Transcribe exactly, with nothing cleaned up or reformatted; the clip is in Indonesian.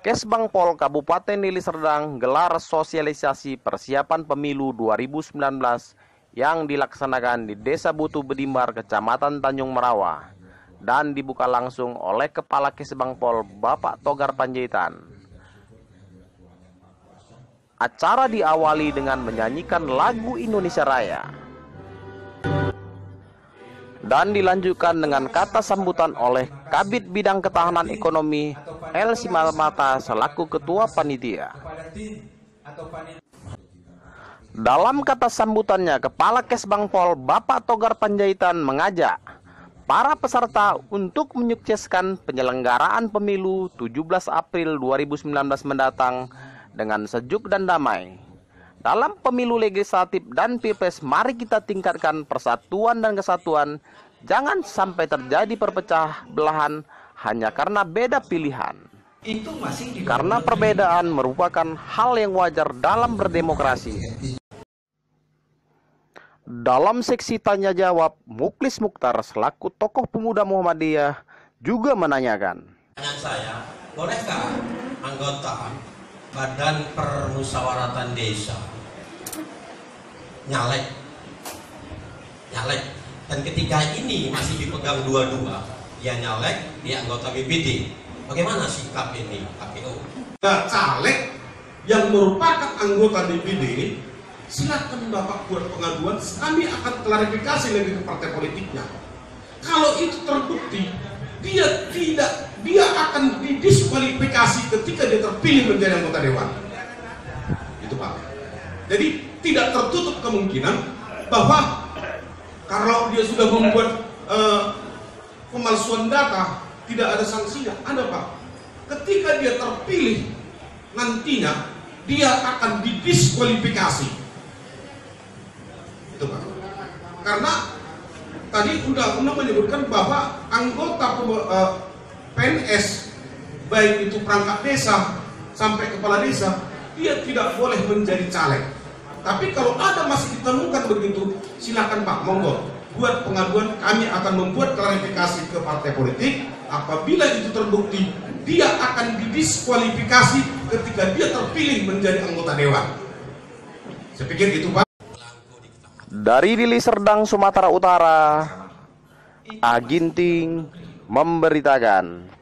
Kesbangpol Kabupaten Deli Serdang gelar sosialisasi persiapan pemilu dua ribu sembilan belas yang dilaksanakan di Desa Butuh Bedimbar, Kecamatan Tanjung Merawa, dan dibuka langsung oleh Kepala Kesbangpol Bapak Togar Panjaitan. Acara diawali dengan menyanyikan lagu Indonesia Raya dan dilanjutkan dengan kata sambutan oleh Kabid Bidang Ketahanan Ekonomi El Simalmata selaku Ketua Panitia. Dalam kata sambutannya, Kepala Kesbangpol Bapak Togar Panjaitan mengajak para peserta untuk menyukseskan penyelenggaraan pemilu tujuh belas April dua ribu sembilan belas mendatang dengan sejuk dan damai. Dalam pemilu legislatif dan pilpres, mari kita tingkatkan persatuan dan kesatuan. Jangan sampai terjadi perpecah belahan hanya karena beda pilihan. Itu masih karena perbedaan merupakan hal yang wajar dalam berdemokrasi. Dalam seksi tanya jawab, Muklis Mukhtar selaku tokoh pemuda Muhammadiyah juga menanyakan. Pertanyaan saya, bolehkah anggota Badan Permusyawaratan Desa nyalek, nyalek, dan ketika ini masih dipegang dua-dua, dia nyalek, dia anggota B P D. Bagaimana sikap ini K P U? Nah, caleg yang merupakan anggota D P D, silakan Bapak buat pengaduan, kami akan klarifikasi lagi ke partai politiknya. Kalau itu terbukti, dia tidak, dia akan didiskualifikasi ketika dia terpilih menjadi anggota dewan. Itu Pak. Jadi tidak tertutup kemungkinan bahwa kalau dia sudah membuat uh, pemalsuan data, tidak ada sanksinya. Ada Pak. Ketika dia terpilih nantinya, dia akan didiskualifikasi. Itu Pak. Karena tadi undang-undang menyebutkan bahwa anggota uh, P N S, baik itu perangkat desa sampai kepala desa, dia tidak boleh menjadi caleg. Tapi kalau ada masih ditemukan begitu, silakan Pak, monggo buat pengaduan, kami akan membuat klarifikasi ke partai politik. Apabila itu terbukti, dia akan didiskualifikasi ketika dia terpilih menjadi anggota dewan. Saya pikir itu Pak. Dari Deli Serdang, Sumatera Utara, Aginting memberitakan.